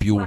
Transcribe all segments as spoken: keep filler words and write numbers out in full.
più,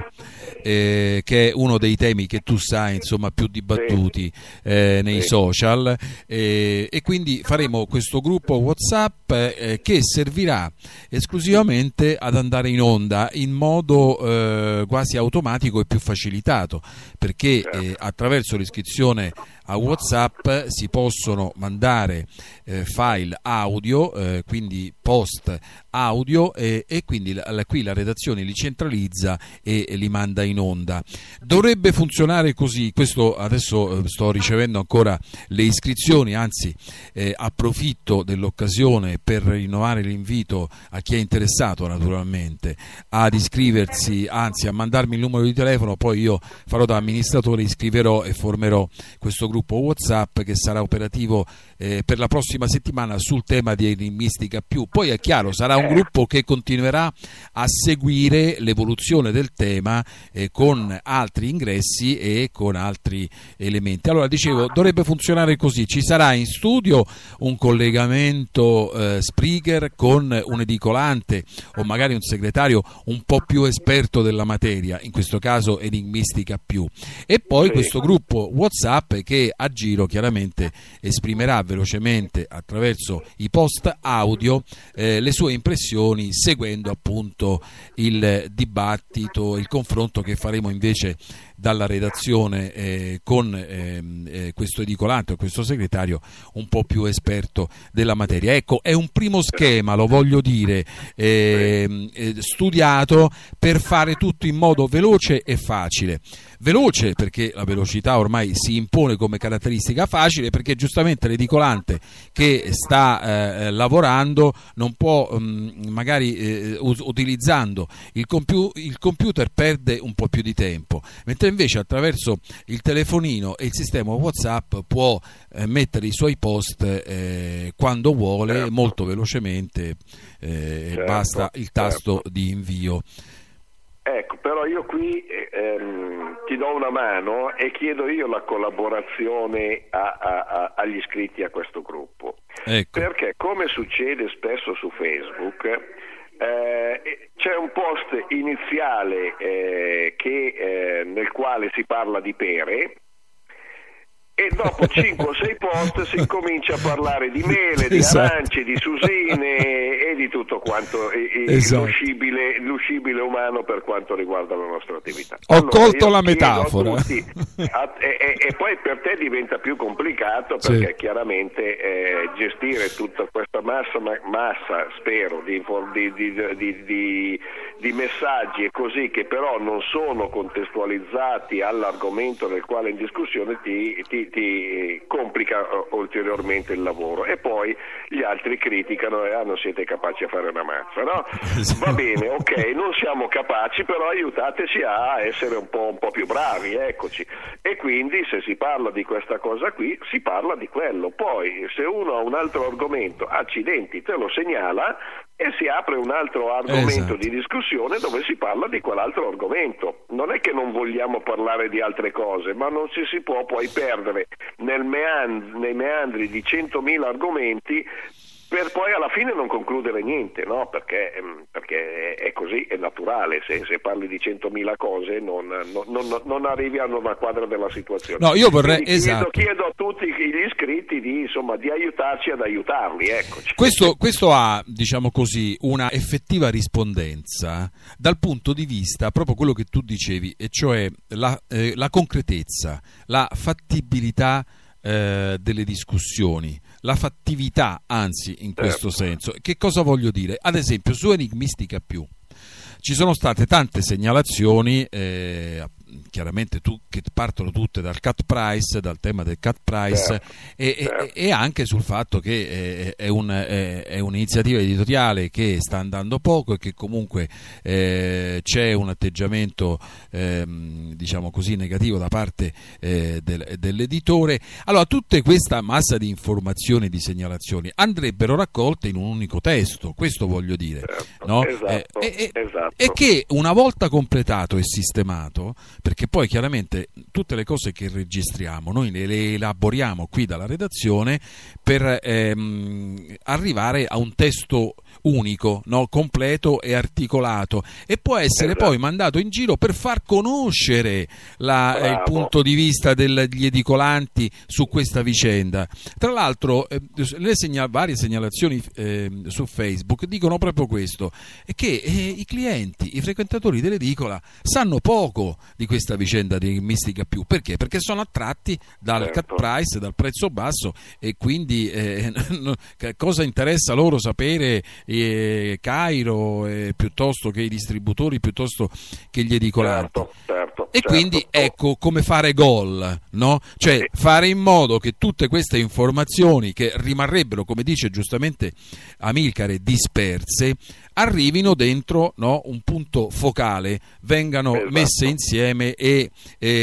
eh, che è uno dei temi che tu sai, insomma, più dibattuti eh, nei social, eh, e quindi faremo questo gruppo WhatsApp eh, che servirà esclusivamente ad andare in onda in modo eh, quasi automatico e più facilitato, perché eh, attraverso l'iscrizione a WhatsApp si possono mandare eh, file audio, eh, quindi post audio, eh, e quindi la, qui la redazione li centralizza e, e li manda in onda. Dovrebbe funzionare così. Questo adesso eh, sto ricevendo ancora le iscrizioni, anzi eh, approfitto dell'occasione per rinnovare l'invito a chi è interessato naturalmente ad iscriversi, anzi a mandarmi il numero di telefono, poi io farò da amministratore, iscriverò e formerò questo gruppo WhatsApp che sarà operativo eh, per la prossima settimana sul tema di Enigmistica più. Poi è chiaro, sarà un gruppo che continuerà a seguire l'evoluzione del tema eh, con altri ingressi e con altri elementi. Allora, dicevo, dovrebbe funzionare così: ci sarà in studio un collegamento eh, Spreaker con un edicolante o magari un segretario un po' più esperto della materia, in questo caso Enigmistica più, e poi sì. questo gruppo WhatsApp che a giro chiaramente esprimerà velocemente attraverso i post audio eh, le sue impressioni, seguendo appunto il dibattito, il confronto che faremo invece dalla redazione eh, con eh, eh, questo edicolante o questo segretario un po' più esperto della materia. Ecco, è un primo schema, lo voglio dire, eh, eh, studiato per fare tutto in modo veloce e facile. Veloce perché la velocità ormai si impone come caratteristica, facile perché giustamente l'edicolante che sta eh, lavorando non può mh, magari eh, utilizzando il, compiu- il computer perde un po' più di tempo, mentre invece attraverso il telefonino e il sistema WhatsApp può eh, mettere i suoi post eh, quando vuole, certo. molto velocemente, eh, certo, basta il tasto certo. di invio. Ecco, però io qui ehm, ti do una mano e chiedo io la collaborazione a, a, a, agli iscritti a questo gruppo, ecco. Perché come succede spesso su Facebook eh, c'è un post iniziale eh, che, eh, nel quale si parla di pere, e dopo cinque o sei post si comincia a parlare di mele, di esatto. arance, di susine e di tutto quanto esatto. l'uscibile, l'uscibile umano per quanto riguarda la nostra attività. Ho allora, colto la metafora. Tutti, a, e, e, e poi per te diventa più complicato perché sì. chiaramente eh, gestire tutta questa massa, massa spero, di, di, di, di, di, di messaggi e così, che però non sono contestualizzati all'argomento del quale è in discussione, ti, ti ti complica ulteriormente il lavoro, e poi gli altri criticano e ah, non siete capaci a fare una mazza, no? Va bene, ok, non siamo capaci, però aiutateci a essere un po', un po' più bravi, eccoci. E quindi se si parla di questa cosa qui, si parla di quello. Poi se uno ha un altro argomento, accidenti, te lo segnala e si apre un altro argomento esatto. di discussione dove si parla di quell'altro argomento. Non è che non vogliamo parlare di altre cose, ma non ci si può poi perdere nel meand- nei meandri di centomila argomenti per poi alla fine non concludere niente, no? Perché, perché è così, è naturale, se, se parli di centomila cose non, non, non, non arrivi a una quadra della situazione. No, io vorrei, chiedo, esatto. chiedo a tutti gli iscritti di, insomma, di aiutarci ad aiutarli, eccoci. Questo, questo ha, diciamo così, una effettiva rispondenza dal punto di vista proprio quello che tu dicevi, e cioè la, eh, la concretezza, la fattibilità eh, delle discussioni, la fattività, anzi, in questo certo. senso. Che cosa voglio dire? Ad esempio, su Enigmistica più ci sono state tante segnalazioni, eh, chiaramente tu, che partono tutte dal cut price, dal tema del cut price, certo. E, certo. E, e anche sul fatto che eh, è, un, è, è un'iniziativa editoriale che sta andando poco e che comunque eh, c'è un atteggiamento eh, diciamo così negativo da parte eh, del, dell'editore. Allora, tutta questa massa di informazioni e di segnalazioni andrebbero raccolte in un unico testo, questo voglio dire, certo. no? Esatto. Eh, e, esatto. e che una volta completato e sistemato, perché perché poi chiaramente tutte le cose che registriamo noi le, le elaboriamo qui dalla redazione per ehm, arrivare a un testo unico, no? Completo e articolato, e può essere esatto. poi mandato in giro per far conoscere la, eh, il punto di vista degli edicolanti su questa vicenda. Tra l'altro eh, le segnal- varie segnalazioni eh, su Facebook dicono proprio questo, è che eh, i clienti, i frequentatori dell'edicola sanno poco di questa vicenda di Mistica Più. Perché? Perché sono attratti dal certo. cut price, dal prezzo basso, e quindi eh, cosa interessa loro sapere eh, Cairo eh, piuttosto che i distributori, piuttosto che gli edicolanti. Certo, certo, e certo. quindi ecco come fare gol, no? Cioè sì. fare in modo che tutte queste informazioni, che rimarrebbero, come dice giustamente Amilcare, disperse, arrivino dentro, no, un punto focale, vengano esatto. messe insieme e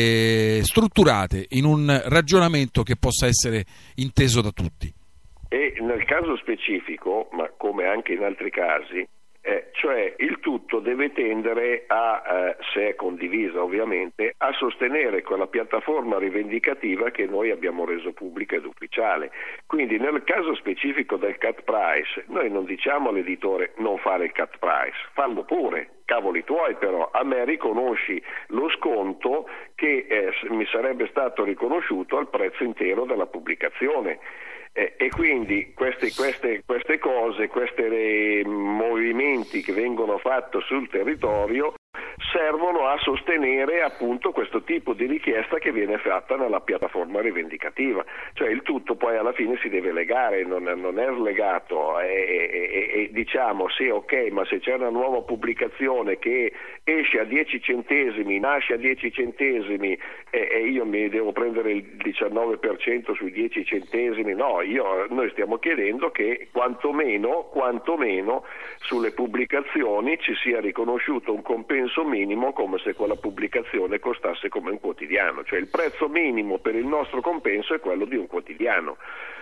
eh, strutturate in un ragionamento che possa essere inteso da tutti. E nel caso specifico, ma come anche in altri casi, eh, cioè il tutto deve tendere a, eh, se è condivisa ovviamente, a sostenere quella piattaforma rivendicativa che noi abbiamo reso pubblica ed ufficiale. Quindi nel caso specifico del cut price, noi non diciamo all'editore non fare il cut price, fallo pure, cavoli tuoi, però a me riconosci lo sconto che eh, mi sarebbe stato riconosciuto al prezzo intero della pubblicazione. Eh, e quindi queste, queste, queste cose, questi eh, movimenti che vengono fatti sul territorio servono a sostenere appunto questo tipo di richiesta che viene fatta nella piattaforma rivendicativa. Cioè il tutto poi alla fine si deve legare, non, non è slegato, e, e, e diciamo sì, ok, ma se c'è una nuova pubblicazione che esce a dieci centesimi, nasce a dieci centesimi e, e io mi devo prendere il diciannove per cento sui dieci centesimi, no, io, noi stiamo chiedendo che quantomeno, quantomeno sulle pubblicazioni ci sia riconosciuto un compenso minimo, come se quella pubblicazione costasse come un quotidiano, cioè il prezzo minimo per il nostro compenso è quello di un quotidiano.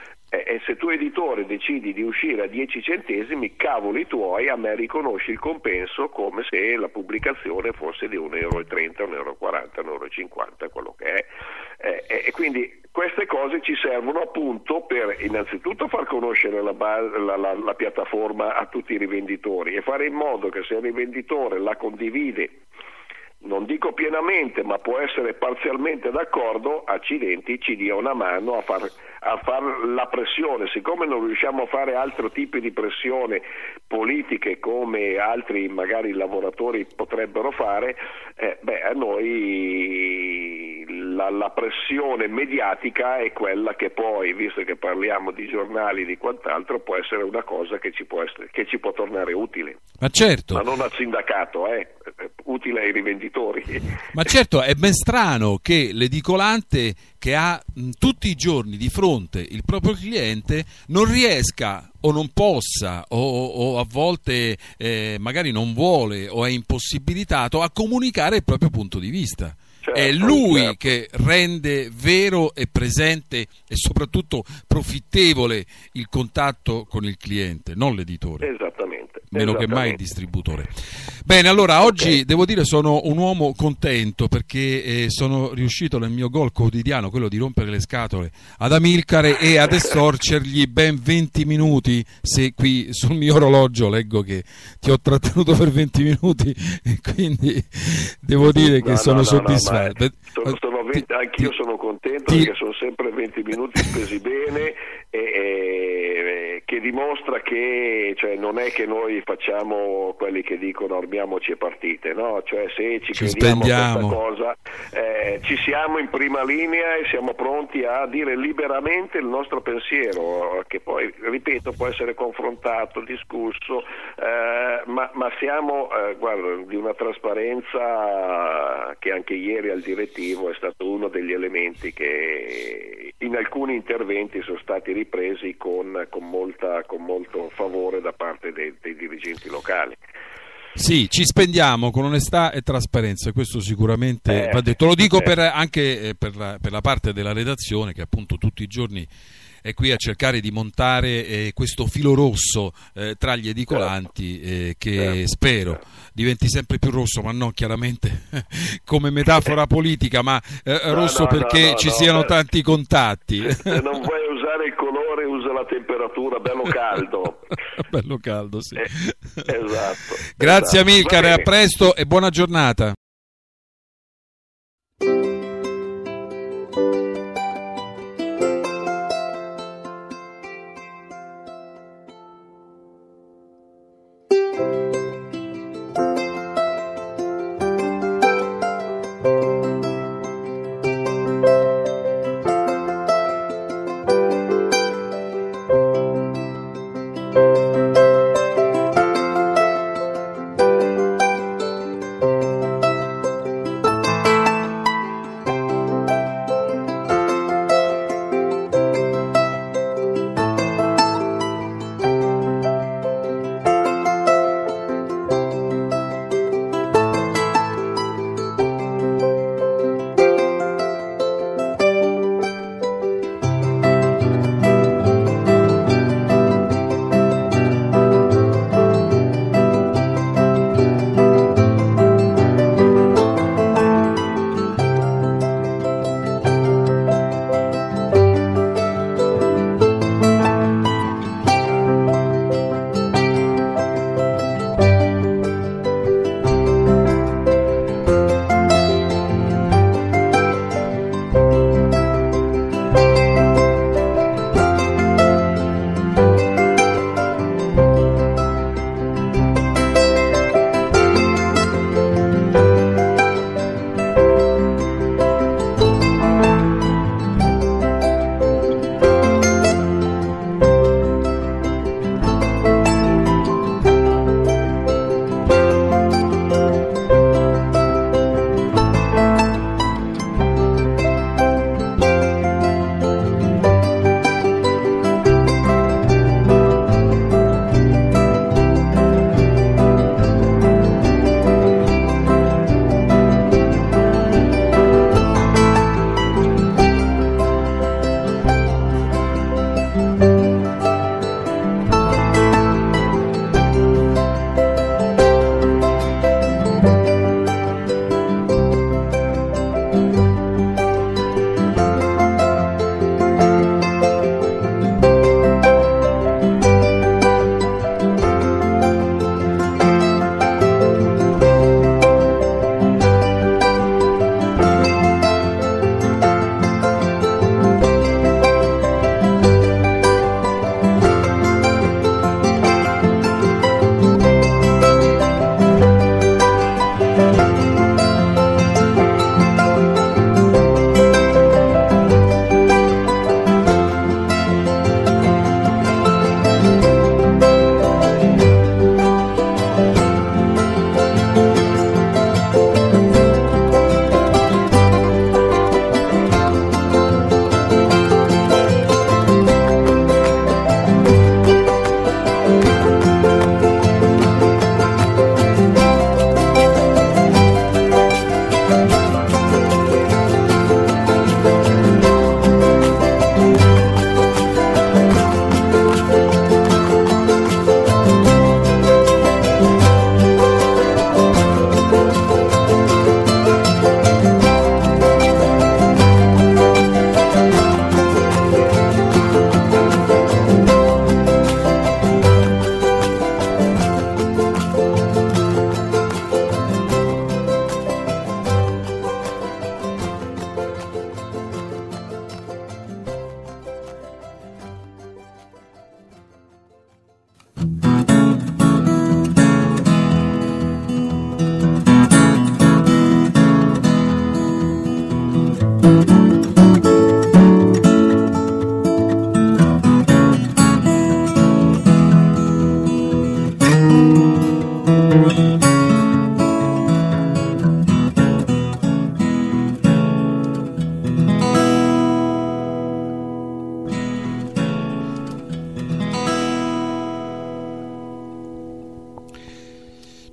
E se tu editore decidi di uscire a dieci centesimi, cavoli tuoi, a me riconosci il compenso come se la pubblicazione fosse di un euro e trenta, un euro e quaranta, un euro e cinquanta, quello che è. E, e quindi queste cose ci servono appunto per innanzitutto far conoscere la, la, la, la piattaforma a tutti i rivenditori e fare in modo che se il rivenditore la condivide, non dico pienamente, ma può essere parzialmente d'accordo, accidenti, ci dia una mano a far, a far la pressione. Siccome non riusciamo a fare altri tipi di pressione politiche come altri magari lavoratori potrebbero fare, eh, beh, a noi la, la pressione mediatica è quella che poi, visto che parliamo di giornali e di quant'altro, può essere una cosa che ci può, essere, che ci può tornare utile. Ma certo. Ma non al sindacato, eh, utile ai rivenditori. Ma certo, è ben strano che l'edicolante che ha mh, tutti i giorni di fronte il proprio cliente non riesca o non possa o, o a volte eh, magari non vuole o è impossibilitato a comunicare il proprio punto di vista. Certo, è lui certo. che rende vero e presente e soprattutto profittevole il contatto con il cliente, non l'editore. Esattamente. Meno esattamente. che mai il distributore. Bene, allora oggi okay. devo dire sono un uomo contento perché eh, sono riuscito nel mio gol quotidiano, quello di rompere le scatole ad Amilcare e ad estorcergli ben venti minuti. Se qui sul mio orologio leggo che ti ho trattenuto per venti minuti e quindi devo dire che no, sono no, soddisfatto. No, no, sono, sono venti, anch'io ti, sono contento ti, perché sono sempre venti minuti spesi bene e, e che dimostra che cioè, non è che noi facciamo quelli che dicono armiamoci e partite, no? Cioè se ci, ci crediamo a questa cosa eh, ci siamo in prima linea e siamo pronti a dire liberamente il nostro pensiero, che poi, ripeto, può essere confrontato, discusso, eh, ma, ma siamo eh, guarda, di una trasparenza che anche ieri al direttivo è stato uno degli elementi che in alcuni interventi sono stati ripresi con, con, molta, con molto favore da parte dei, dei dirigenti locali. Sì, ci spendiamo con onestà e trasparenza, questo sicuramente eh, va detto. Lo dico eh. per, anche per la, per la parte della redazione che appunto tutti i giorni è qui a cercare di montare eh, questo filo rosso eh, tra gli edicolanti eh, che certo, spero certo. diventi sempre più rosso, ma non chiaramente come metafora politica, ma eh, No, rosso no, perché no, no, ci no, siano beh, tanti contatti. Se, se non vuoi usare il colore, usa la temperatura, bello caldo. Bello caldo, sì. Eh, esatto. Grazie esatto. Amilcare, a presto e buona giornata.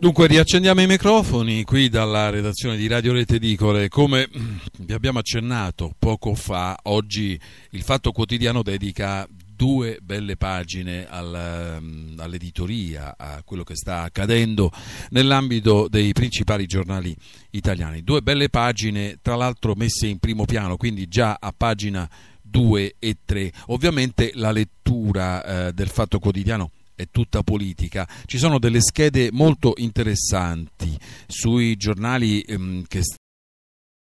Dunque riaccendiamo i microfoni qui dalla redazione di Radio Rete Edicole. Come vi abbiamo accennato poco fa, oggi il Fatto Quotidiano dedica due belle pagine al, all'editoria, a quello che sta accadendo nell'ambito dei principali giornali italiani. Due belle pagine, tra l'altro messe in primo piano, quindi già a pagina due e tre. Ovviamente la lettura eh, del Fatto Quotidiano è tutta politica. Ci sono delle schede molto interessanti sui giornali ehm, che